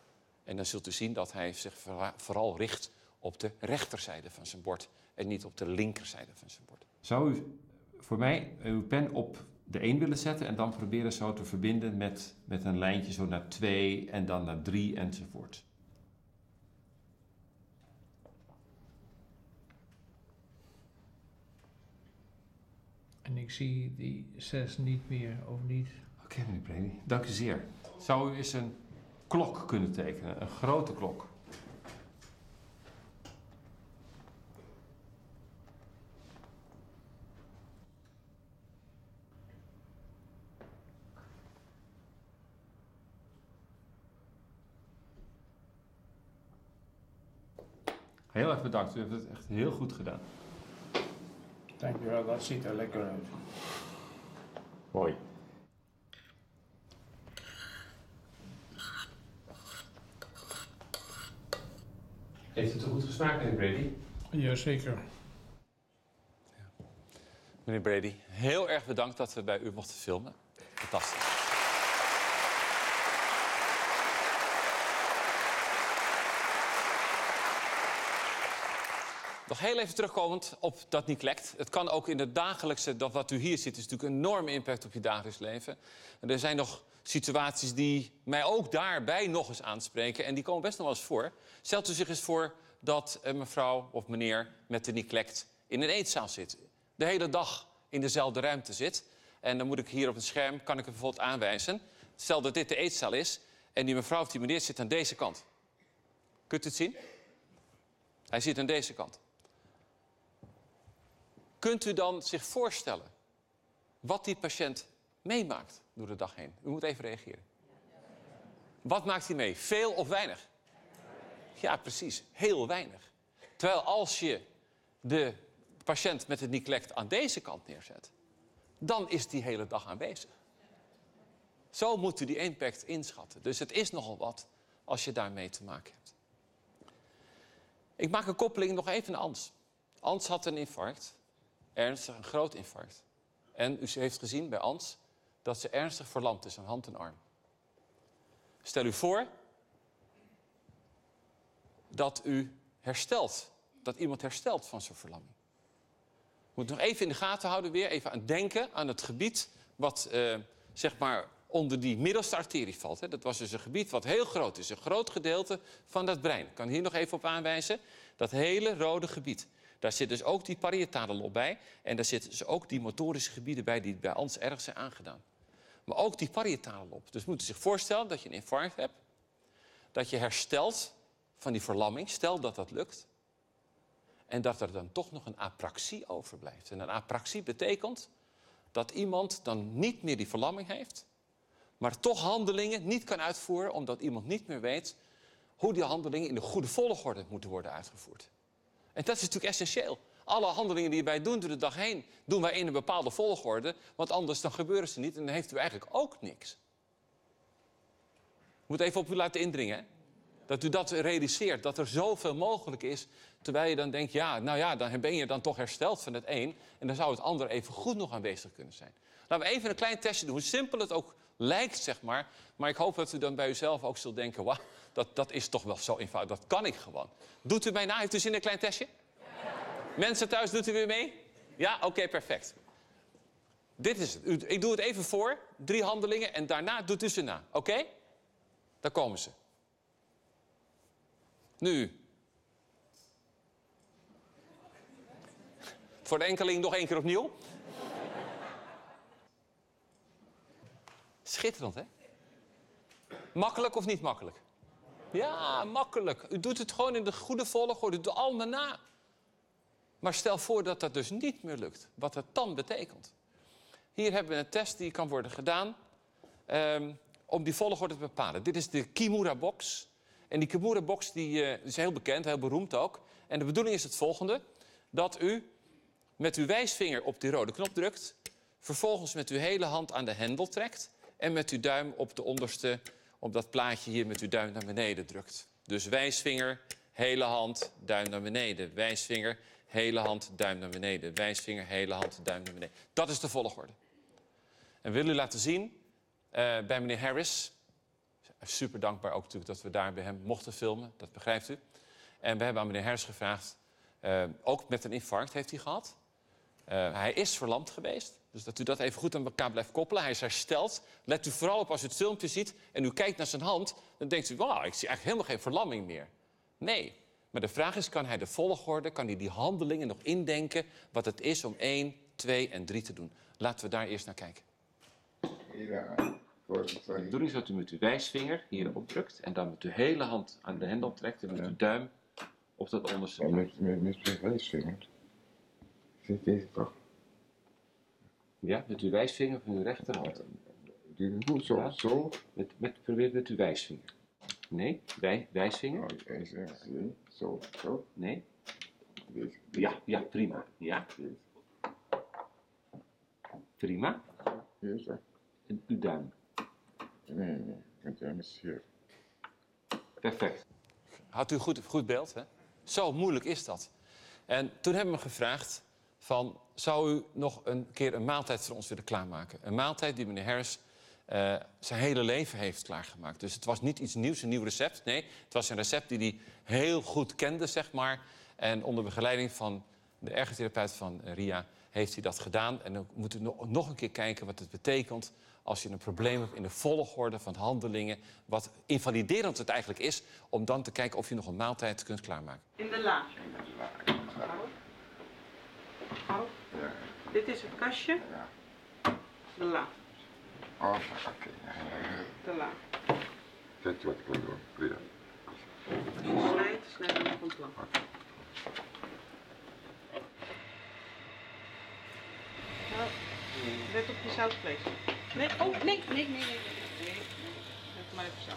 En dan zult u zien dat hij zich vooral richt op de rechterzijde van zijn bord en niet op de linkerzijde van zijn bord. Zou u voor mij uw pen op de één willen zetten en dan proberen zo te verbinden met, met een lijntje zo naar twee en dan naar drie enzovoort? En ik zie die zes niet meer, of niet? Oké, okay, meneer Brady, dank u zeer. Zou u eens een klok kunnen tekenen, een grote klok? Heel erg bedankt, u heeft het echt heel goed gedaan. Dankjewel, dat ziet er lekker uit. Mooi. Heeft het zo goed gesmaakt, meneer Brady? Jazeker. Ja. Meneer Brady, heel erg bedankt dat we bij u mochten filmen. Fantastisch. Nog heel even terugkomend op dat neglect. Het kan ook in het dagelijkse, dat wat u hier ziet, is natuurlijk een enorme impact op je dagelijks leven. En er zijn nog situaties die mij ook daarbij nog eens aanspreken. En die komen best nog wel eens voor. Stelt u zich eens voor dat een mevrouw of meneer met de neglect in een eetzaal zit. De hele dag in dezelfde ruimte zit. En dan moet ik hier op het scherm, kan ik het bijvoorbeeld aanwijzen. Stel dat dit de eetzaal is en die mevrouw of die meneer zit aan deze kant. Kunt u het zien? Hij zit aan deze kant. Kunt u dan zich voorstellen wat die patiënt meemaakt door de dag heen? U moet even reageren. Wat maakt hij mee? Veel of weinig? Ja, precies. Heel weinig. Terwijl als je de patiënt met het neglect aan deze kant neerzet, dan is die hele dag aanwezig. Zo moet u die impact inschatten. Dus het is nogal wat als je daarmee te maken hebt. Ik maak een koppeling nog even naar Ans. Ans had een infarct. Ernstig, een groot infarct. En u heeft gezien bij Ans dat ze ernstig verlamd is aan hand en arm. Stel u voor dat u herstelt, dat iemand herstelt van zijn verlamming. U moet nog even in de gaten houden weer, even aan denken aan het gebied wat uh, zeg maar onder die middelste arterie valt. Hè. Dat was dus een gebied wat heel groot is, een groot gedeelte van dat brein. Ik kan hier nog even op aanwijzen, dat hele rode gebied. Daar zit dus ook die parietale lob bij. En daar zitten dus ook die motorische gebieden bij die bij Ans erg zijn aangedaan. Maar ook die parietale lob. Dus moet u zich voorstellen dat je een infarct hebt. Dat je herstelt van die verlamming. Stel dat dat lukt. En dat er dan toch nog een apraxie overblijft. En een apraxie betekent dat iemand dan niet meer die verlamming heeft. Maar toch handelingen niet kan uitvoeren. Omdat iemand niet meer weet hoe die handelingen in de goede volgorde moeten worden uitgevoerd. En dat is natuurlijk essentieel. Alle handelingen die wij doen door de dag heen, doen wij in een bepaalde volgorde. Want anders dan gebeuren ze niet en dan heeft u eigenlijk ook niks. Ik moet even op u laten indringen. Hè? Dat u dat realiseert, dat er zoveel mogelijk is. Terwijl je dan denkt, ja, nou ja, dan ben je dan toch hersteld van het een. En dan zou het ander even goed nog aanwezig kunnen zijn. Laten we even een klein testje doen, hoe simpel het ook lijkt, zeg maar. Maar ik hoop dat u dan bij uzelf ook zult denken, wauw, dat, dat is toch wel zo eenvoudig, dat kan ik gewoon. Doet u mij na? Heeft u zin in een klein testje? Ja. Mensen thuis, doet u weer mee? Ja? Oké, okay, perfect. Dit is het. U, ik doe het even voor, drie handelingen, en daarna doet u ze na. Oké? Okay? Daar komen ze. Nu. Voor de enkeling nog één keer opnieuw. Schitterend, hè? Makkelijk of niet makkelijk? Ja, makkelijk. U doet het gewoon in de goede volgorde. U doet het allemaal na. Maar stel voor dat dat dus niet meer lukt. Wat dat dan betekent. Hier hebben we een test die kan worden gedaan um, om die volgorde te bepalen. Dit is de Kimura-box. En die Kimura-box die, uh, is heel bekend, heel beroemd ook. En de bedoeling is het volgende. Dat u met uw wijsvinger op die rode knop drukt. Vervolgens met uw hele hand aan de hendel trekt. En met uw duim op de onderste, op dat plaatje hier met uw duim naar beneden drukt. Dus wijsvinger, hele hand, duim naar beneden. Wijsvinger, hele hand, duim naar beneden. Wijsvinger, hele hand, duim naar beneden. Dat is de volgorde. En wil u laten zien, uh, bij meneer Harris, Super dankbaar ook natuurlijk dat we daar bij hem mochten filmen, dat begrijpt u. En we hebben aan meneer Hers gevraagd, uh, ook met een infarct heeft hij gehad. Uh, hij is verlamd geweest, dus dat u dat even goed aan elkaar blijft koppelen. Hij is hersteld. Let u vooral op als u het filmpje ziet en u kijkt naar zijn hand, dan denkt u, wauw, ik zie eigenlijk helemaal geen verlamming meer. Nee, maar de vraag is, kan hij de volgorde, kan hij die handelingen nog indenken wat het is om één, twee en drie te doen? Laten we daar eerst naar kijken. Ja. De bedoeling is dat u met uw wijsvinger hier opdrukt en dan met uw hele hand aan de hendel trekt en met uw duim op dat onderste. Ja, met, met, met mijn wijsvinger. Zit deze toch? Ja, met uw wijsvinger van uw rechterhand. Hoe zo? Ja. Zo? Met, met, probeer het met uw wijsvinger. Nee, wij, wijsvinger. Oh, deze, zo, zo. Nee. Deze. Ja, ja, prima. Ja. Prima. Deze. En uw duim. Nee, nee, mijn duim is hier. Perfect. Had u een goed, goed beeld, hè? Zo moeilijk is dat. En toen hebben we hem gevraagd van, zou u nog een keer een maaltijd voor ons willen klaarmaken? Een maaltijd die meneer Harris uh, zijn hele leven heeft klaargemaakt. Dus het was niet iets nieuws, een nieuw recept. Nee, het was een recept die hij heel goed kende, zeg maar. En onder begeleiding van de ergotherapeut van uh, Ria heeft hij dat gedaan. En dan moet u nog, nog een keer kijken wat het betekent als je een probleem hebt in de volgorde van handelingen, wat invaliderend het eigenlijk is, om dan te kijken of je nog een maaltijd kunt klaarmaken. In de la. Hou. Ja. Dit is het kastje. Ja. De la. Oh, oké. Okay. Ja, ja, ja. De la. Kijk wat ik wil doen. Weer. Snijd, snijd hem op een plan. Nou, let op je zoutvlees. Nee, oh, nee, nee, nee, nee, nee. Nee, let maar even zo.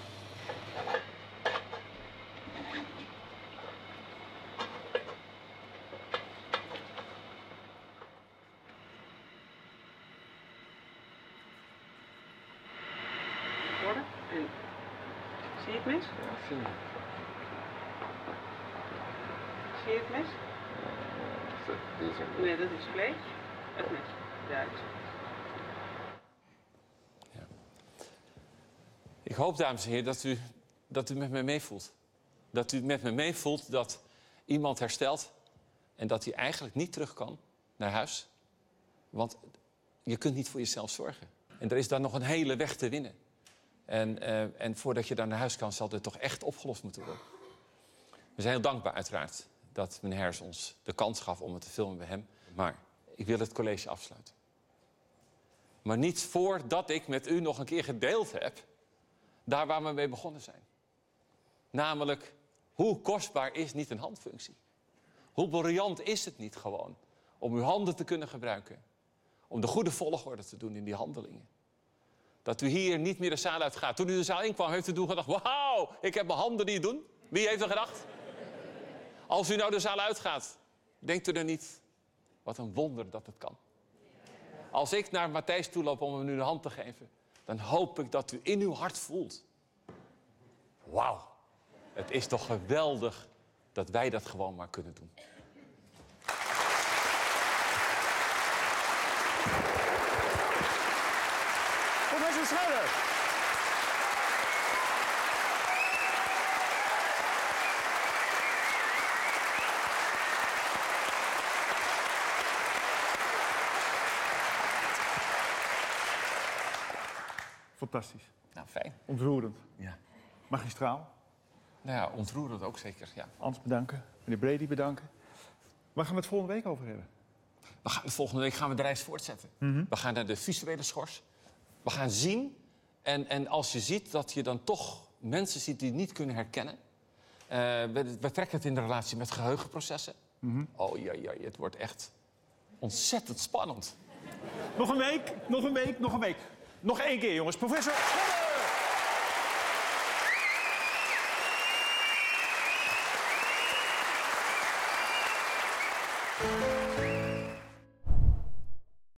Worden? En zie je het mes? Ja, zie je. Zie je het mes? Deze. Nee, dat is vlees. Het mes. Ja, het is ja. Ik hoop, dames en heren, dat u, dat u met me meevoelt. Dat u met me meevoelt dat iemand herstelt en dat hij eigenlijk niet terug kan naar huis. Want je kunt niet voor jezelf zorgen. En er is dan nog een hele weg te winnen. En, uh, en voordat je dan naar huis kan, zal dit toch echt opgelost moeten worden. We zijn heel dankbaar, uiteraard, dat meneer Hers ons de kans gaf om het te filmen bij hem. Maar ik wil het college afsluiten. Maar niet voordat ik met u nog een keer gedeeld heb, daar waar we mee begonnen zijn. Namelijk, hoe kostbaar is niet een handfunctie? Hoe briljant is het niet gewoon om uw handen te kunnen gebruiken? Om de goede volgorde te doen in die handelingen. Dat u hier niet meer de zaal uitgaat. Toen u de zaal inkwam, heeft u toen gedacht, wauw, ik heb mijn handen die het doen. Wie heeft er gedacht? Als u nou de zaal uitgaat, denkt u er niet, wat een wonder dat het kan. Als ik naar Matthijs toe loop om hem nu de hand te geven, dan hoop ik dat u in uw hart voelt. Wauw, het is toch geweldig dat wij dat gewoon maar kunnen doen. Professor Scherder. Fantastisch. Nou, fijn. Ontroerend. Ja. Magistraal. Nou ja, ontroerend ook zeker, ja. Hans bedanken. Meneer Brady bedanken. Waar gaan we het volgende week over hebben? We gaan, volgende week gaan we de reis voortzetten. Mm-hmm. We gaan naar de visuele schors. We gaan zien. En, en als je ziet dat je dan toch mensen ziet die het niet kunnen herkennen. Uh, we, we trekken het in de relatie met geheugenprocessen. Mm-hmm. Oh ja, ja, het wordt echt ontzettend spannend. Nog een week, nog een week, nog een week. Nog één keer, jongens. Professor Scherder.